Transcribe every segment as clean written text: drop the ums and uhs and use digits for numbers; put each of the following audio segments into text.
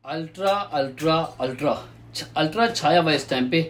Ultra ultra ultra ultra छाया हुआ इस टाइम पे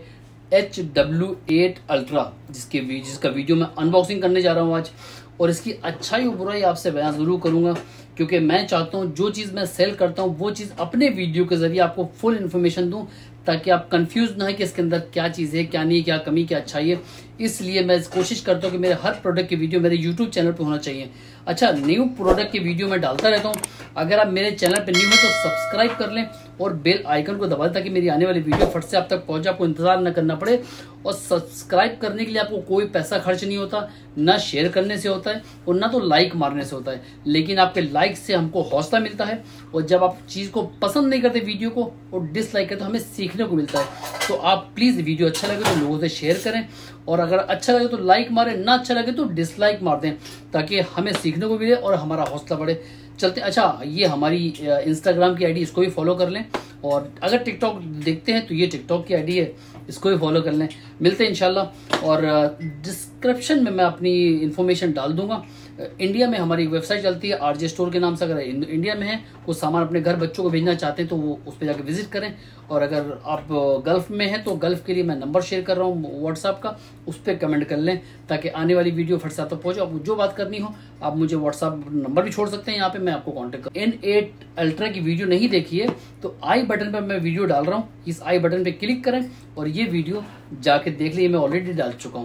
HW8 अल्ट्रा जिसका वीडियो मैं अनबॉक्सिंग करने जा रहा हूँ आज। और इसकी अच्छाई और बुराई आपसे बयान जरूर करूंगा, क्योंकि मैं चाहता हूँ जो चीज़ मैं सेल करता हूँ वो चीज़ अपने वीडियो के जरिए आपको फुल इन्फॉर्मेशन दूँ, ताकि आप कंफ्यूज ना है कि इसके अंदर क्या चीज़ है, क्या नहीं, क्या कमी, क्या अच्छाई है। इसलिए मैं कोशिश करता हूँ कि मेरे हर प्रोडक्ट की वीडियो मेरे यूट्यूब चैनल पे होना चाहिए। अच्छा, न्यू प्रोडक्ट की वीडियो मैं डालता रहता हूँ। अगर आप मेरे चैनल पे न्यू हैं तो सब्सक्राइब कर लें और बेल आइकन को दबा दें, ताकि मेरी आने वाली वीडियो फट से आप तक पहुंचे, आपको इंतजार न करना पड़े। और सब्सक्राइब करने के लिए आपको कोई पैसा खर्च नहीं होता, ना शेयर करने से होता है और ना तो लाइक मारने से होता है, लेकिन आपके लाइक से हमको हौसला मिलता है। और जब आप चीज़ को पसंद नहीं करते वीडियो को और डिसलाइक करते, तो हमें सीखने को मिलता है। तो आप प्लीज़ वीडियो अच्छा लगे तो लोगों से शेयर करें, और अगर अच्छा लगे तो लाइक मारें, ना अच्छा लगे तो डिसलाइक मार दें, ताकि हमें सीखने को मिले और हमारा हौसला बढ़े। चलते। अच्छा, ये हमारी इंस्टाग्राम की आईडी, इसको भी फॉलो कर लें। और अगर टिकटॉक देखते हैं तो ये टिकटॉक की आईडी है, इसको भी फॉलो कर लें। मिलते हैं इंशाल्लाह। और डिस्क्रिप्शन में मैं अपनी इन्फॉर्मेशन डाल दूंगा। इंडिया में हमारी वेबसाइट चलती है RJ स्टोर के नाम से। अगर इंडिया में है कुछ सामान अपने घर बच्चों को भेजना चाहते हैं तो वो उस पर जाकर विजिट करें। और अगर आप गल्फ में हैं तो गल्फ के लिए मैं नंबर शेयर कर रहा हूँ व्हाट्सएप का, उस पर कमेंट कर लें, ताकि आने वाली वीडियो फट से आप तक पहुँचे। आपको जो बात करनी हो आप मुझे व्हाट्सएप नंबर भी छोड़ सकते हैं, यहाँ पे मैं आपको कॉन्टेक्ट कर। N8 अल्ट्रा की वीडियो नहीं देखी है तो आई बटन पर मैं वीडियो डाल रहा हूँ, इस आई बटन पे क्लिक करें और ये वीडियो जाके देख लीजिए, मैं ऑलरेडी डाल चुका हूँ।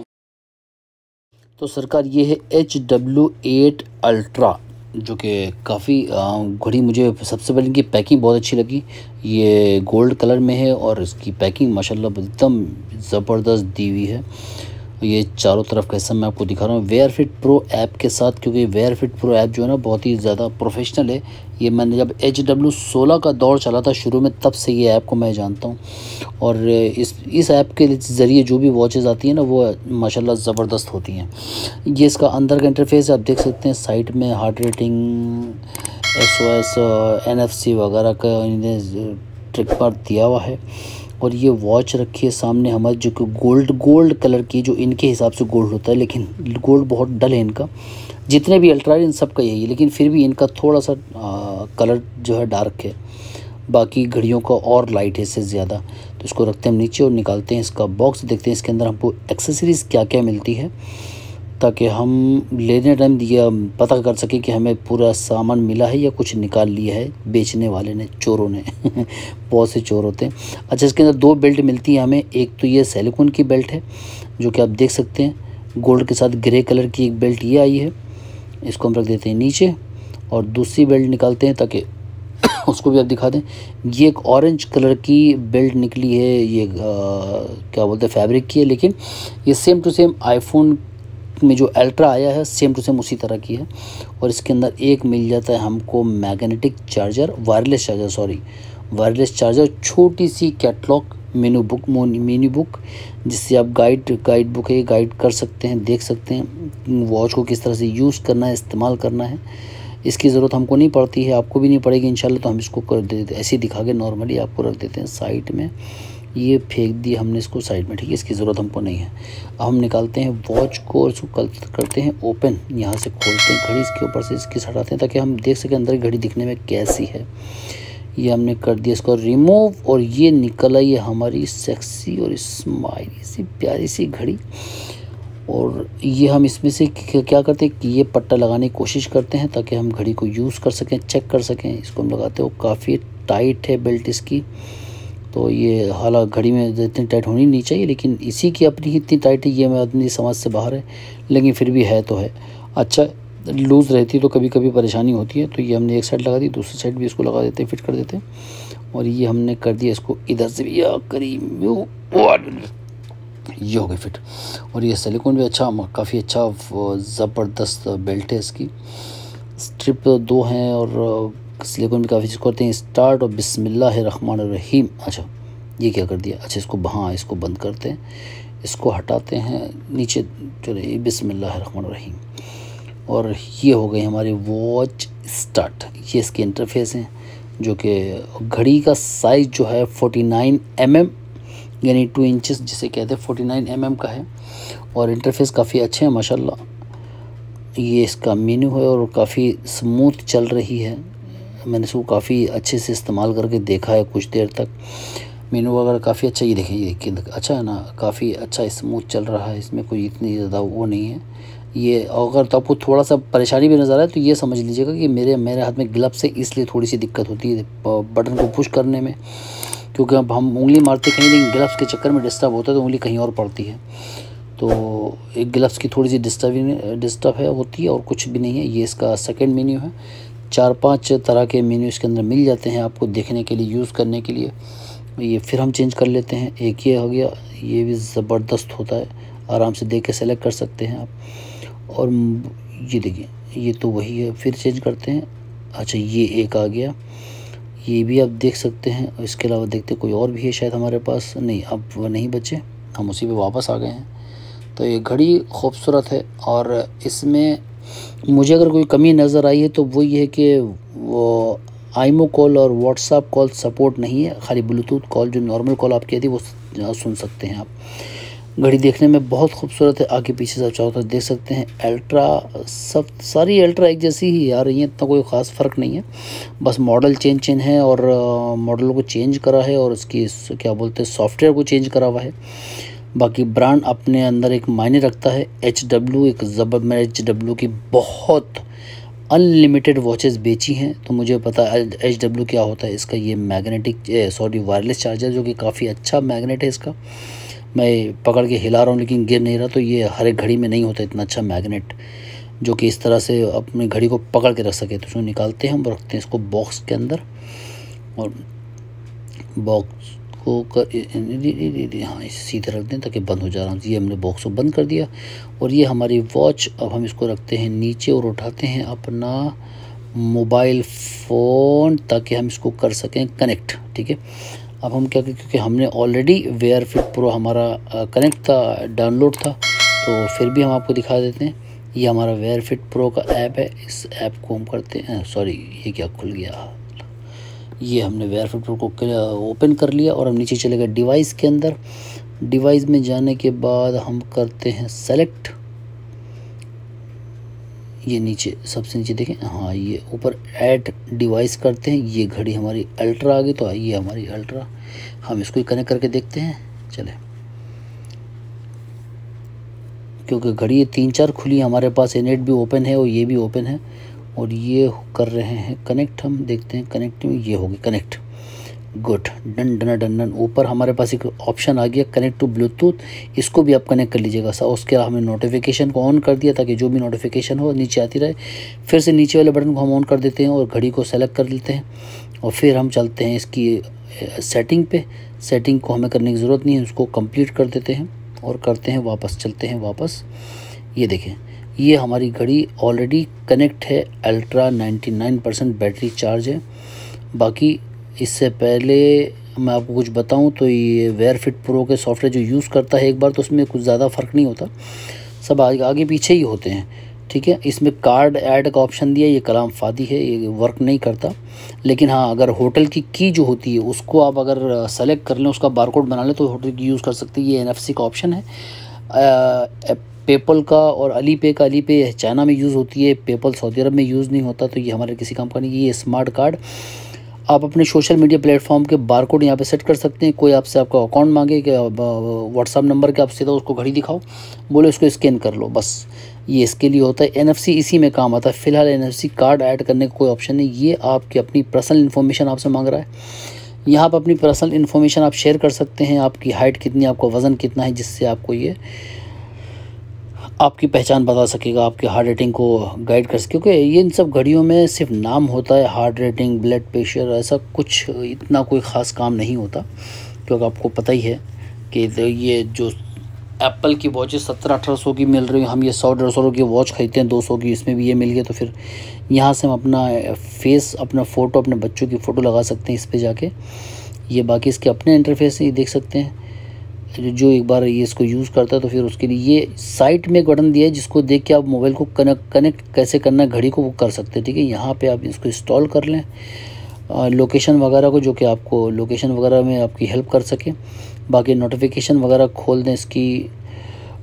तो सरकार ये है HW8 अल्ट्रा, जो कि काफ़ी घड़ी, मुझे सबसे पहले इनकी पैकिंग बहुत अच्छी लगी। ये गोल्ड कलर में है और इसकी पैकिंग माशाल्लाह एकदम ज़बरदस्त दी हुई है। ये चारों तरफ का हिस्सा मैं आपको दिखा रहा हूँ वेयर फिट प्रो ऐप के साथ, क्योंकि वेयर फिट प्रो ऐप जो है ना बहुत ही ज़्यादा प्रोफेशनल है। ये मैंने जब HW16 का दौर चला था शुरू में, तब से ये ऐप को मैं जानता हूँ। और इस ऐप के ज़रिए जो भी वॉचेस आती हैं ना वो माशाल्लाह ज़बरदस्त होती हैं। ये इसका अंदर का इंटरफेस आप देख सकते हैं। साइड में हार्ट रेटिंग, SOS, NFC वगैरह का इन्हें ट्रिक पर दिया हुआ है। और ये वॉच रखी है सामने हमारे, जो कि गोल्ड कलर की, जो इनके हिसाब से गोल्ड होता है, लेकिन गोल्ड बहुत डल है इनका। जितने भी अल्ट्रा इन सब का यही है, लेकिन फिर भी इनका थोड़ा सा कलर जो है डार्क है, बाकी घड़ियों का और लाइट है इससे ज़्यादा। तो इसको रखते हैं नीचे और निकालते हैं इसका बॉक्स, देखते हैं इसके अंदर हमको एक्सेसरीज़ क्या क्या मिलती है, ताकि हम लेने टाइम दिया पता कर सके कि हमें पूरा सामान मिला है या कुछ निकाल लिया है बेचने वाले ने, चोरों ने बहुत से चोर होते हैं। अच्छा, इसके अंदर 2 बेल्ट मिलती है हमें। एक तो ये सिलिकॉन की बेल्ट है, जो कि आप देख सकते हैं, गोल्ड के साथ ग्रे कलर की एक बेल्ट ये आई है। इसको हम रख देते हैं नीचे और दूसरी बेल्ट निकालते हैं, ताकि उसको भी आप दिखा दें। ये एक ऑरेंज कलर की बेल्ट निकली है, ये क्या बोलते हैं, फैब्रिक की है, लेकिन ये सेम टू सेम आईफोन में जो अल्ट्रा आया है सेम टू सेम उसी तरह की है। और इसके अंदर एक मिल जाता है हमको मैग्नेटिक चार्जर, वायरलेस चार्जर, छोटी सी कैटलॉग मेनू बुक, जिससे आप गाइड बुक है, गाइड कर सकते हैं, देख सकते हैं वॉच को किस तरह से यूज़ करना है, इस्तेमाल करना है। इसकी ज़रूरत हमको नहीं पड़ती है, आपको भी नहीं पड़ेगी इंशाल्लाह। तो हम इसको कर देते, ऐसे ही दिखा के नॉर्मली आपको रख देते हैं साइड में। ये फेंक दिया हमने इसको साइड में, ठीक है, इसकी ज़रूरत हमको नहीं है। अब हम निकालते हैं वॉच को और इसको करते हैं ओपन। यहाँ से खोलते हैं घड़ी, इसके ऊपर से इसकी हटाते हैं, ताकि हम देख सकें अंदर घड़ी दिखने में कैसी है। ये हमने कर दिया इसको रिमूव, और ये निकल आई है हमारी सेक्सी और स्माइली सी प्यारी सी घड़ी। और ये हम इसमें से क्या करते हैं कि ये पट्टा लगाने की कोशिश करते हैं, ताकि हम घड़ी को यूज़ कर सकें, चेक कर सकें। इसको हम लगाते हैं, वो काफ़ी टाइट है बेल्ट इसकी। तो ये हालांकि घड़ी में इतनी टाइट होनी नहीं चाहिए, लेकिन इसी की अपनी ही इतनी टाइट है, ये मैं अपनी समझ से बाहर है, लेकिन फिर भी है तो है। अच्छा, लूज़ रहती तो कभी कभी परेशानी होती है। तो ये हमने एक साइड लगा दी, दूसरी साइड भी इसको लगा देते हैं, फिट कर देते हैं। और ये हमने कर दिया इसको इधर से भी, ये हो गई फिट। और ये सिलिकॉन भी अच्छा, काफ़ी अच्छा ज़बरदस्त बेल्ट है। इसकी स्ट्रिप 2 हैं और सिलिकॉन भी काफ़ी चीज़ करते हैं। स्टार्ट और बिस्मिल्लाहिर्रहमानिर्रहीम। अच्छा, ये क्या कर दिया। अच्छा, इसको हाँ, इसको बंद करते हैं, इसको हटाते हैं नीचे, चलिए बिस्मिल्लाहिर्रहमानिर्रहीम। और ये हो गई हमारी वॉच स्टार्ट। ये इसके इंटरफेस हैं, जो कि घड़ी का साइज़ जो है 49 mm यानी 2 इंचेस जिसे कहते हैं 49 mm का है। और इंटरफेस काफ़ी अच्छे हैं माशाल्लाह। ये इसका मेन्यू है और काफ़ी स्मूथ चल रही है। मैंने इसको काफ़ी अच्छे से इस्तेमाल करके देखा है कुछ देर तक। मेनू वगैरह काफ़ी अच्छा, ये देखिए अच्छा है ना, काफ़ी अच्छा स्मूथ चल रहा है, इसमें कोई इतनी ज़्यादा वो नहीं है। ये अगर तो आपको थोड़ा सा परेशानी भी नज़र आ रहा है तो ये समझ लीजिएगा कि मेरे हाथ में ग्लव्स है, इसलिए थोड़ी सी दिक्कत होती है बटन को पुश करने में, क्योंकि अब हम उंगली मारते कहीं नहीं, ग्लव्स के चक्कर में डिस्टर्ब होता है तो उंगली कहीं और पड़ती है। तो एक ग्लव्स की थोड़ी सी डिस्टर्ब है होती है, और कुछ भी नहीं है। ये इसका सेकंड मेन्यू है। 4-5 तरह के मेन्यू इसके अंदर मिल जाते हैं आपको देखने के लिए, यूज़ करने के लिए। ये फिर हम चेंज कर लेते हैं। एक ये हो गया, ये भी ज़बरदस्त होता है, आराम से देख के सेलेक्ट कर सकते हैं आप। और ये देखिए, ये तो वही है, फिर चेंज करते हैं। अच्छा, ये एक आ गया, ये भी आप देख सकते हैं। इसके अलावा देखते कोई और भी है शायद हमारे पास, नहीं अब वो नहीं बचे, हम उसी पे वापस आ गए हैं। तो ये घड़ी खूबसूरत है, और इसमें मुझे अगर कोई कमी नज़र आई है तो वो ये है कि वो आईमो कॉल और व्हाट्सएप कॉल सपोर्ट नहीं है, खाली ब्लूटूथ कॉल, जो नॉर्मल कॉल आप किए थी वो सुन सकते हैं आप। घड़ी देखने में बहुत खूबसूरत है, आगे पीछे से चाहो तो देख सकते हैं। अल्ट्रा, सब सारी अल्ट्रा एक जैसी ही आ रही हैं, इतना कोई ख़ास फ़र्क नहीं है, बस मॉडल चेंज है, और मॉडल को चेंज करा है, और उसकी क्या बोलते हैं सॉफ्टवेयर को चेंज करा हुआ है। बाकी ब्रांड अपने अंदर एक मायने रखता है। HW एक मैं HW की बहुत अनलिमिटेड वॉचेस बेची हैं, तो मुझे पता है HW क्या होता है। इसका ये वायरलेस चार्जर, जो कि काफ़ी अच्छा मैग्नेट है इसका। मैं पकड़ के हिला रहा हूँ लेकिन गिर नहीं रहा, तो ये हर एक घड़ी में नहीं होता इतना अच्छा मैग्नेट, जो कि इस तरह से अपनी घड़ी को पकड़ के रख सके। तो उसको निकालते हैं हम, रखते हैं इसको बॉक्स के अंदर, और बॉक्स को हाँ सीधे रख दें ताकि बंद हो जा रहा है। ये हमने बॉक्स को बंद कर दिया, और ये हमारी वॉच। अब हम इसको रखते हैं नीचे और उठाते हैं अपना मोबाइल फ़ोन, ताकि हम इसको कर सकें कनेक्ट। ठीक है, अब हम क्या करें, क्योंकि हमने ऑलरेडी वेयर फिट प्रो हमारा कनेक्ट था, डाउनलोड था, तो फिर भी हम आपको दिखा देते हैं। ये हमारा वेयर फिट प्रो का ऐप है, इस ऐप को हम करते हैं, सॉरी ये क्या खुल गया, ये हमने वेयर फिट प्रो को ओपन कर लिया, और हम नीचे चले गए डिवाइस के अंदर। डिवाइस में जाने के बाद हम करते हैं सेलेक्ट, ये नीचे सबसे नीचे देखें, हाँ ये ऊपर ऐड डिवाइस करते हैं। ये घड़ी हमारी अल्ट्रा आ गई, तो ये हमारी अल्ट्रा, हम इसको ही कनेक्ट करके देखते हैं। चले, क्योंकि घड़ी ये 3-4 खुली हमारे पास, नेट भी ओपन है और ये भी ओपन है, और ये कर रहे हैं कनेक्ट। हम देखते हैं कनेक्ट में, ये होगी connect, good, done done done done. ऊपर हमारे पास एक ऑप्शन आ गया कनेक्ट टू ब्लूटूथ, इसको भी आप कनेक्ट कर लीजिएगा। उसके हमने नोटिफिकेशन को ऑन कर दिया, ताकि जो भी नोटिफिकेशन हो नीचे आती रहे। फिर से नीचे वाले बटन को हम ऑन कर देते हैं, और घड़ी को सेलेक्ट कर लेते हैं, और फिर हम चलते हैं इसकी सेटिंग पे। सेटिंग को हमें करने की ज़रूरत नहीं है, उसको कंप्लीट कर देते हैं, और करते हैं वापस, चलते हैं वापस। ये देखें, ये हमारी घड़ी ऑलरेडी कनेक्ट है, अल्ट्रा 99% बैटरी चार्ज है। बाकी इससे पहले मैं आपको कुछ बताऊं तो ये वेयर फिट प्रो के सॉफ्टवेयर जो यूज़ करता है एक बार, तो उसमें कुछ ज़्यादा फ़र्क नहीं होता, सब आगे पीछे ही होते हैं। ठीक है, इसमें कार्ड ऐड का ऑप्शन दिया, ये कलाम फादी है, ये वर्क नहीं करता। लेकिन हाँ, अगर होटल की जो होती है उसको आप अगर सेलेक्ट कर लें, उसका बारकोड बना लें, तो होटल की यूज़ कर सकते हैं। ये NFC का ऑप्शन है। पेपल का और अली पे का, अली पे चाइना में यूज़ होती है, पेपल सऊदी अरब में यूज़ नहीं होता, तो ये हमारे किसी काम का नहीं। ये स्मार्ट कार्ड आप अपने सोशल मीडिया प्लेटफॉर्म के बारकोड यहाँ पे सेट कर सकते हैं। कोई आपसे आपका अकाउंट मांगे कि व्हाट्सअप नंबर के, आप सीधा उसको घड़ी दिखाओ, बोले उसको स्कैन कर लो, बस ये इसके लिए होता है। NFC इसी में काम आता है। फ़िलहाल NFC कार्ड ऐड करने का कोई ऑप्शन नहीं। ये आपकी अपनी पर्सनल इन्फॉर्मेशन आपसे मांग रहा है। यहाँ पर अपनी पर्सनल इन्फॉर्मेशन आप शेयर कर सकते हैं, आपकी हाइट कितनी, आपका वज़न कितना है, जिससे आपको ये आपकी पहचान बता सकेगा, आपके हार्ट रेटिंग को गाइड कर सके। क्योंकि ये इन सब घड़ियों में सिर्फ नाम होता है, हार्ट रेटिंग, ब्लड प्रेशर, ऐसा कुछ इतना कोई ख़ास काम नहीं होता। क्योंकि आपको पता ही है कि ये जो एप्पल की वॉचेस 1700-1800 की मिल रही है, हम ये 100-150 की वॉच खरीदते हैं 200 की, इसमें भी ये मिल गया, तो फिर यहाँ से हम अपना फेस, अपना फ़ोटो, अपने बच्चों की फ़ोटो लगा सकते हैं इस पर जाके। ये बाकी इसके अपने इंटरफेस ये देख सकते हैं। जो एक बार ये इसको यूज़ करता है तो फिर उसके लिए ये साइट में एक बटन दिया है, जिसको देख के आप मोबाइल को कनेक्ट कैसे करना है घड़ी को वो कर सकते हैं। ठीक है, यहाँ पे आप इसको इंस्टॉल कर लें, लोकेशन वगैरह को, जो कि आपको लोकेशन वगैरह में आपकी हेल्प कर सके। बाकी नोटिफिकेशन वगैरह खोल दें इसकी,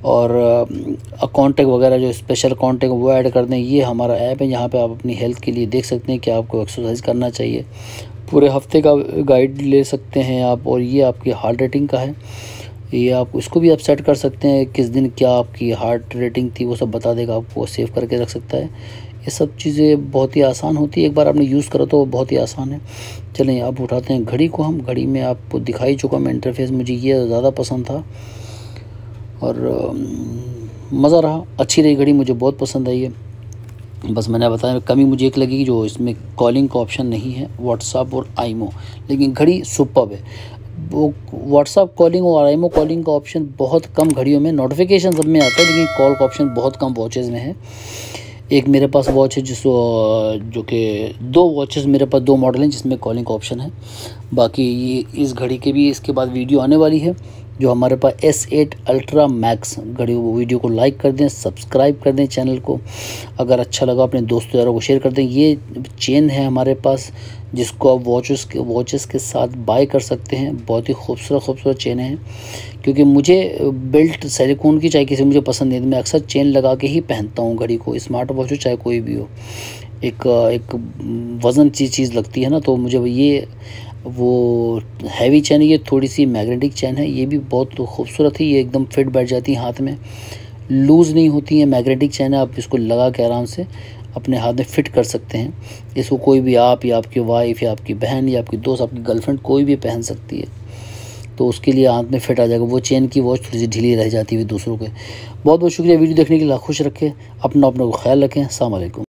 और कॉन्टेक्ट वगैरह जो स्पेशल कॉन्टेक्ट वो ऐड कर दें। ये हमारा ऐप है, यहाँ पे आप अपनी हेल्थ के लिए देख सकते हैं कि आपको एक्सरसाइज करना चाहिए, पूरे हफ्ते का गाइड ले सकते हैं आप। और ये आपकी हार्ट रेटिंग का है, ये आप इसको भी आप सेट कर सकते हैं, किस दिन क्या आपकी हार्ट रेटिंग थी वो सब बता देगा आपको, सेव करके रख सकता है। ये सब चीज़ें बहुत ही आसान होती है, एक बार आपने यूज़ करो तो बहुत ही आसान है। चलें अब उठाते हैं घड़ी को हम। घड़ी में आपको दिखाई चुका मैं इंटरफेस, मुझे ये ज़्यादा पसंद था और मज़ा रहा, अच्छी रही घड़ी, मुझे बहुत पसंद आई है। बस मैंने बताया कमी मुझे एक लगी जो इसमें कॉलिंग का ऑप्शन नहीं है, व्हाट्सअप और आईमो, लेकिन घड़ी सुपर्ब है। वो व्हाट्सअप कॉलिंग और आईमो कॉलिंग का ऑप्शन बहुत कम घड़ियों में, नोटिफिकेशन सब में आता है लेकिन कॉल का ऑप्शन बहुत कम वॉचेज़ में है। एक मेरे पास वॉच है जो कि 2 वॉचेस मेरे पास 2 मॉडल हैं जिसमें कॉलिंग का ऑप्शन है। बाकी ये इस घड़ी के भी इसके बाद वीडियो आने वाली है जो हमारे पास S8 अल्ट्रा मैक्स घड़ी, वो वीडियो को लाइक कर दें, सब्सक्राइब कर दें चैनल को, अगर अच्छा लगा अपने दोस्तों यारों को शेयर कर दें। ये चेन है हमारे पास जिसको आप वॉचेस के साथ बाय कर सकते हैं, बहुत ही खूबसूरत चेन है। क्योंकि मुझे बेल्ट सिलिकॉन की चाहे किसी मुझे पसंद नहीं, मैं अक्सर चेन लगा के ही पहनता हूँ घड़ी को, स्मार्ट वॉच हो चाहे कोई भी हो। एक वज़न चीज़ लगती है ना, तो मुझे ये वो हैवी चेन है, ये थोड़ी सी मैग्नेटिक चेन है, ये भी बहुत खूबसूरत है। ये एकदम फिट बैठ जाती है हाथ में, लूज़ नहीं होती है, मैग्नेटिक चेन है, आप इसको लगा के आराम से अपने हाथ में फिट कर सकते हैं। इसको कोई भी आप या आपकी वाइफ या आपकी बहन या आपकी दोस्त, आपकी गर्लफ्रेंड कोई भी पहन सकती है, तो उसके लिए हाथ में फिट आ जाएगा। वो चेन की वॉच थोड़ी सी ढीली रह जाती है दूसरों के। बहुत बहुत शुक्रिया वीडियो देखने के लिए, खुश रखें, अपना को ख्याल रखें। अस्सलाम वालेकुम।